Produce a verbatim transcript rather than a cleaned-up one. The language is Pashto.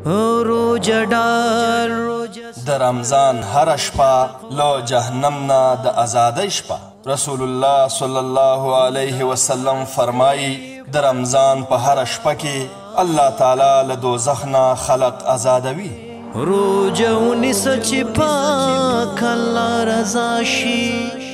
روجه ډار د رمضان هر شپه له جهنم نه د ازادۍ شپه. رسول الله صلی الله علیه وسلم فرمایي د رمضان په هر شپه کې الله تعالی له دوزخ نه خلق ازادوي. روجه ونیسه چې پاک الله رضا شي.